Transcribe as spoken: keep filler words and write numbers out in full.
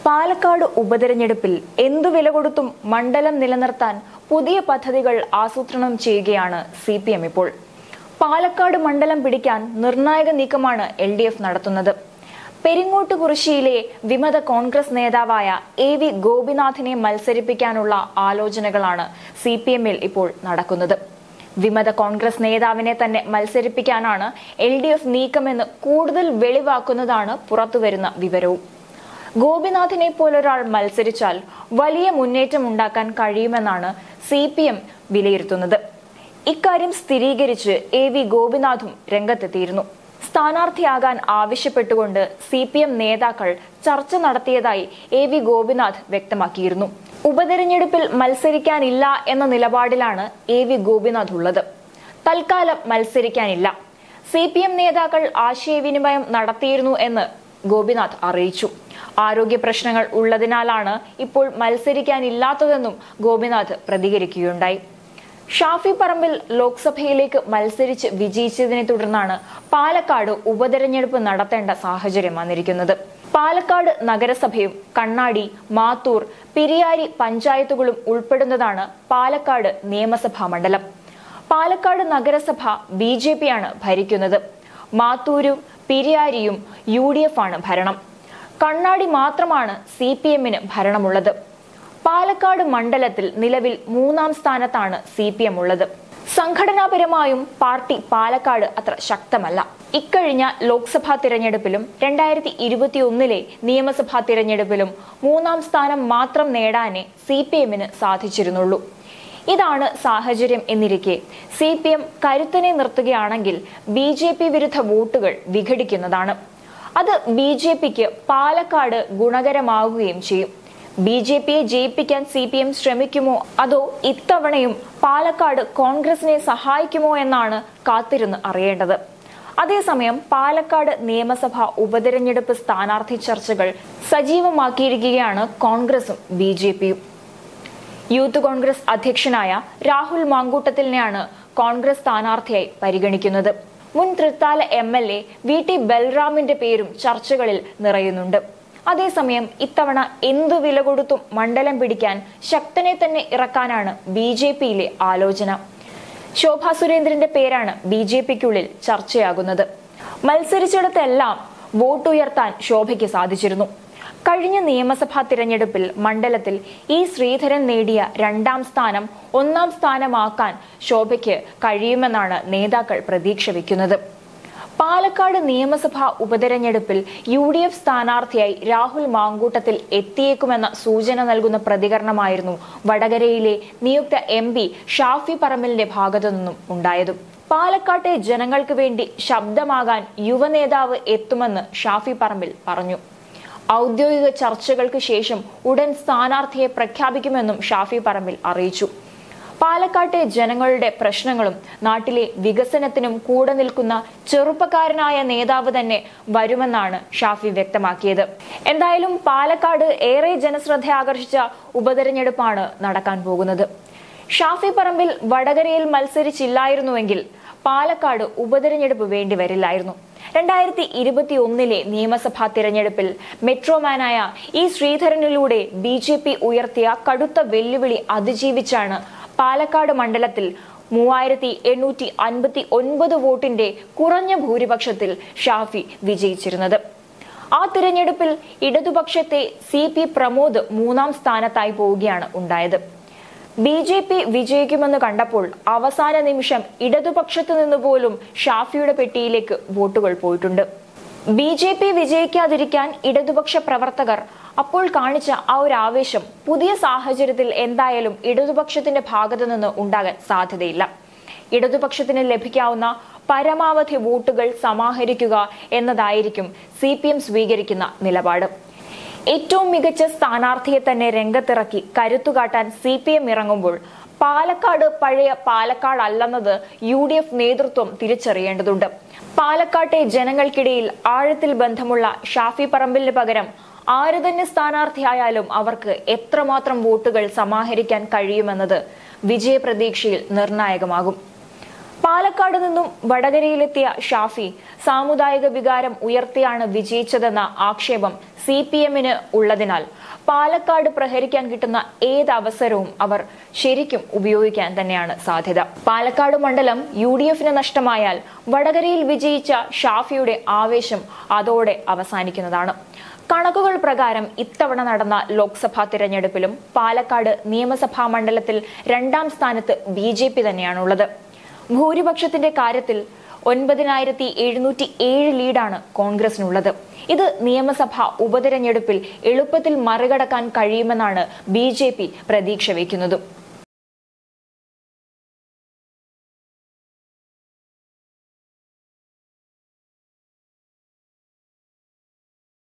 പാലക്കാട് ഉപതെരഞ്ഞെടുപ്പിൽ എന്തു വില കൊടുത്തും മണ്ഡലം നിലനിർത്താൻ പുതിയ പദ്ധതികൾ ആസൂത്രണം ചെയ്യുകയാണ് സി പി എം ഇപ്പോൾ. പാലക്കാട് മണ്ഡലം പിടിക്കാൻ നിർണായക നീക്കമാണ് എൽ ഡി എഫ് നടത്തുന്നത്. പെരിങ്ങോട്ടുകുറിശ്ശിയിലെ വിമത കോൺഗ്രസ് നേതാവായ എ വി ഗോപിനാഥിനെ മത്സരിപ്പിക്കാനുള്ള ആലോചനകളാണ് സി പി എമ്മിൽ ഇപ്പോൾ നടക്കുന്നത്. വിമത കോൺഗ്രസ് നേതാവിനെ തന്നെ മത്സരിപ്പിക്കാനാണ് എൽ ഡി എഫ് നീക്കമെന്ന് കൂടുതൽ വെളിവാക്കുന്നതാണ് പുറത്തുവരുന്ന വിവരവും. ഗോപിനാഥിനെ പോലൊരാൾ മത്സരിച്ചാൽ വലിയ മുന്നേറ്റം ഉണ്ടാക്കാൻ കഴിയുമെന്നാണ് സി പി എം വിലയിരുത്തുന്നത്. ഇക്കാര്യം സ്ഥിരീകരിച്ച് എ വി ഗോപിനാഥും രംഗത്തെത്തിയിരുന്നു. സ്ഥാനാർത്ഥിയാകാൻ ആവശ്യപ്പെട്ടുകൊണ്ട് സി പി എം നേതാക്കൾ ചർച്ച നടത്തിയതായി എ വി ഗോപിനാഥ് വ്യക്തമാക്കിയിരുന്നു. ഉപതെരഞ്ഞെടുപ്പിൽ മത്സരിക്കാനില്ല എന്ന നിലപാടിലാണ് എ വി ഗോപിനാഥ് ഉള്ളത്. തൽക്കാലം മത്സരിക്കാനില്ല. സി പി എം നേതാക്കൾ ആശയവിനിമയം നടത്തിയിരുന്നു എന്ന് ഗോപിനാഥ് അറിയിച്ചു. ആരോഗ്യ പ്രശ്നങ്ങൾ ഉള്ളതിനാലാണ് ഇപ്പോൾ മത്സരിക്കാനില്ലാത്തതെന്നും ഗോപിനാഥ് പ്രതികരിക്കുകയുണ്ടായി. ഷാഫി പറമ്പിൽ ലോക്സഭയിലേക്ക് മത്സരിച്ച് വിജയിച്ചതിനെ തുടർന്നാണ് പാലക്കാട് ഉപതെരഞ്ഞെടുപ്പ് നടത്തേണ്ട സാഹചര്യം വന്നിരിക്കുന്നത്. പാലക്കാട് നഗരസഭയും കണ്ണാടി, മാത്തൂർ, പിരിയാരി പഞ്ചായത്തുകളും ഉൾപ്പെടുന്നതാണ് പാലക്കാട് നിയമസഭാ മണ്ഡലം. പാലക്കാട് നഗരസഭ ബി ജെ പി ആണ് ഭരിക്കുന്നത്. മാത്തൂരും പിരിയാരിയും യു ഡി എഫ് ആണ് ഭരണം. കണ്ണാടി മാത്രമാണ് സി പി എമ്മിന് ഭരണമുള്ളത്. പാലക്കാട് മണ്ഡലത്തിൽ നിലവിൽ മൂന്നാം സ്ഥാനത്താണ് സി പി എം ഉള്ളത്. സംഘടനാപരമായും പാർട്ടി പാലക്കാട് അത്ര ശക്തമല്ല. ഇക്കഴിഞ്ഞ ലോക്സഭാ തിരഞ്ഞെടുപ്പിലും രണ്ടായിരത്തി ഇരുപത്തി ഒന്നിലെ നിയമസഭാ തിരഞ്ഞെടുപ്പിലും മൂന്നാം സ്ഥാനം മാത്രം നേടാനേ സി പി എമ്മിന് സാധിച്ചിരുന്നുള്ളൂ. ഇതാണ് സാഹചര്യം എന്നിരിക്കെ സി പി എം കരുത്തിനെ നിർത്തുകയാണെങ്കിൽ ബി ജെ പി വിരുദ്ധ വോട്ടുകൾ വിഘടിക്കുന്നതാണ്. അത് ബി ജെ പിക്ക് പാലക്കാട് ഗുണകരമാവുകയും ചെയ്യും. ബി ജെ പിയെ ജയിപ്പിക്കാൻ സി പി എം ശ്രമിക്കുമോ അതോ ഇത്തവണയും പാലക്കാട് കോൺഗ്രസിനെ സഹായിക്കുമോ എന്നാണ് കാത്തിരുന്ന് അറിയേണ്ടത്. അതേസമയം പാലക്കാട് നിയമസഭാ ഉപതെരഞ്ഞെടുപ്പ് സ്ഥാനാർത്ഥി ചർച്ചകൾ സജീവമാക്കിയിരിക്കുകയാണ് കോൺഗ്രസും ബി ജെ പിയും. യൂത്ത് കോൺഗ്രസ് അധ്യക്ഷനായ രാഹുൽ മാങ്കൂട്ടത്തിലിനെയാണ് കോൺഗ്രസ് സ്ഥാനാർത്ഥിയായി പരിഗണിക്കുന്നത്. മുൻ Thrithala M L A V T ബൽറാമിന്റെ പേരും ചർച്ചകളിൽ നിറയുന്നുണ്ട്. അതേസമയം ഇത്തവണ എന്തു വില കൊടുത്തും മണ്ഡലം പിടിക്കാൻ ശക്തനെ തന്നെ ഇറക്കാനാണ് ബി ജെ പിയിലെ ആലോചന. ശോഭാ സുരേന്ദ്രന്റെ പേരാണ് ബി ജെ പിക്കുള്ളിൽ ചർച്ചയാകുന്നത്. മത്സരിച്ചിടത്തെല്ലാം വോട്ടുയർത്താൻ ശോഭയ്ക്ക് സാധിച്ചിരുന്നു. കഴിഞ്ഞ നിയമസഭാ തിരഞ്ഞെടുപ്പിൽ മണ്ഡലത്തിൽ ഇ ശ്രീധരൻ നേടിയ രണ്ടാം സ്ഥാനം ഒന്നാം സ്ഥാനമാക്കാൻ ശോഭയ്ക്ക് കഴിയുമെന്നാണ് നേതാക്കൾ പ്രതീക്ഷ വയ്ക്കുന്നത്. പാലക്കാട് നിയമസഭാ ഉപതെരഞ്ഞെടുപ്പിൽ യു ഡി എഫ് സ്ഥാനാർത്ഥിയായി രാഹുൽ മാങ്കൂട്ടത്തിൽ എത്തിയേക്കുമെന്ന സൂചന നൽകുന്ന പ്രതികരണമായിരുന്നു വടകരയിലെ നിയുക്ത എം പി ഷാഫി പറമ്പിലിന്റെ ഭാഗത്തു നിന്നും ഉണ്ടായതും. പാലക്കാട്ടെ ജനങ്ങൾക്ക് വേണ്ടി ശബ്ദമാകാൻ യുവനേതാവ് എത്തുമെന്ന് ഷാഫി പറമ്പിൽ പറഞ്ഞു. ഔദ്യോഗിക ചർച്ചകൾക്ക് ശേഷം ഉടൻ സ്ഥാനാർത്ഥിയെ പ്രഖ്യാപിക്കുമെന്നും ഷാഫി പറമ്പിൽ അറിയിച്ചു. പാലക്കാട്ടെ ജനങ്ങളുടെ പ്രശ്നങ്ങളും നാട്ടിലെ വികസനത്തിനും കൂടെ നിൽക്കുന്ന ചെറുപ്പക്കാരനായ നേതാവ് തന്നെ വരുമെന്നാണ് ഷാഫി വ്യക്തമാക്കിയത്. എന്തായാലും പാലക്കാട് ഏറെ ജനശ്രദ്ധ ആകർഷിച്ച ഉപതെരഞ്ഞെടുപ്പാണ് നടക്കാൻ പോകുന്നത്. ഷാഫി പറമ്പിൽ വടകരയിൽ മത്സരിച്ചില്ലായിരുന്നുവെങ്കിൽ പാലക്കാട് ഉപതെരഞ്ഞെടുപ്പ് വേണ്ടി വരില്ലായിരുന്നു. രണ്ടായിരത്തി ഇരുപത്തി ഒന്നിലെ നിയമസഭാ തിരഞ്ഞെടുപ്പിൽ മെട്രോമാനായ ഇ ശ്രീധരനിലൂടെ ബി ജെ പി ഉയർത്തിയ കടുത്ത വെല്ലുവിളി അതിജീവിച്ചാണ് പാലക്കാട് മണ്ഡലത്തിൽ മൂവായിരത്തി എണ്ണൂറ്റി അൻപത്തി ഒൻപത് വോട്ടിന്റെ കുറഞ്ഞ ഭൂരിപക്ഷത്തിൽ ഷാഫി വിജയിച്ചിരുന്നത്. ആ തിരഞ്ഞെടുപ്പിൽ ഇടതുപക്ഷത്തെ സി പി പ്രമോദ് മൂന്നാം സ്ഥാനത്തായി പോവുകയാണ് ഉണ്ടായത്. ബി ജെ പി വിജയിക്കുമെന്ന് കണ്ടപ്പോൾ അവസാന നിമിഷം ഇടതുപക്ഷത്തു നിന്ന് പോലും ഷാഫിയുടെ പെട്ടിയിലേക്ക് വോട്ടുകൾ പോയിട്ടുണ്ട്. ബി ജെ പി വിജയിക്കാതിരിക്കാൻ ഇടതുപക്ഷ പ്രവർത്തകർ അപ്പോൾ കാണിച്ച ആ ഒരു ആവേശം പുതിയ സാഹചര്യത്തിൽ എന്തായാലും ഇടതുപക്ഷത്തിന്റെ ഭാഗത്തു നിന്ന് ഉണ്ടാകാൻ സാധ്യതയില്ല. ഇടതുപക്ഷത്തിന് ലഭിക്കാവുന്ന പരമാവധി വോട്ടുകൾ സമാഹരിക്കുക എന്നതായിരിക്കും സി പി എം സ്വീകരിക്കുന്ന നിലപാട്. ഏറ്റവും മികച്ച സ്ഥാനാർത്ഥിയെ തന്നെ രംഗത്തിറക്കി കരുത്തുകാട്ടാൻ സി പി എം ഇറങ്ങുമ്പോൾ പാലക്കാട് പഴയ പാലക്കാട് അല്ലെന്നത് യു ഡി എഫ് നേതൃത്വം തിരിച്ചറിയേണ്ടതുണ്ട്. പാലക്കാട്ടെ ജനങ്ങൾക്കിടയിൽ ആഴത്തിൽ ബന്ധമുള്ള ഷാഫി പറമ്പിലിന് പകരം ആര് തന്നെ സ്ഥാനാർത്ഥിയായാലും അവർക്ക് എത്രമാത്രം വോട്ടുകൾ സമാഹരിക്കാൻ കഴിയുമെന്നത് വിജയപ്രതീക്ഷയിൽ നിർണായകമാകും. പാലക്കാട് നിന്നും വടകരയിലെത്തിയ ഷാഫി സാമുദായിക വികാരം ഉയർത്തിയാണ് വിജയിച്ചതെന്ന ആക്ഷേപം സി പി എമ്മിന് ഉള്ളതിനാൽ പാലക്കാട് പ്രഹരിക്കാൻ കിട്ടുന്ന ഏത് അവസരവും അവർ ശരിക്കും ഉപയോഗിക്കാൻ തന്നെയാണ് സാധ്യത. പാലക്കാട് മണ്ഡലം യു ഡി എഫിന് നഷ്ടമായാൽ വടകരയിൽ വിജയിച്ച ഷാഫിയുടെ ആവേശം അതോടെ അവസാനിക്കുന്നതാണ്. കണക്കുകൾ പ്രകാരം ഇത്തവണ നടന്ന ലോക്സഭാ തിരഞ്ഞെടുപ്പിലും പാലക്കാട് നിയമസഭാ മണ്ഡലത്തിൽ രണ്ടാം സ്ഥാനത്ത് ബി ജെ പി തന്നെയാണുള്ളത്. ഭൂരിപക്ഷത്തിന്റെ കാര്യത്തിൽ ഒൻപതിനായിരത്തി എഴുന്നൂറ്റി ഏഴ് ലീഡാണ് കോൺഗ്രസിനുള്ളത്. ഇത് നിയമസഭാ ഉപതെരഞ്ഞെടുപ്പിൽ എളുപ്പത്തിൽ മറികടക്കാൻ കഴിയുമെന്നാണ് ബി ജെ പി പ്രതീക്ഷ വയ്ക്കുന്നത്.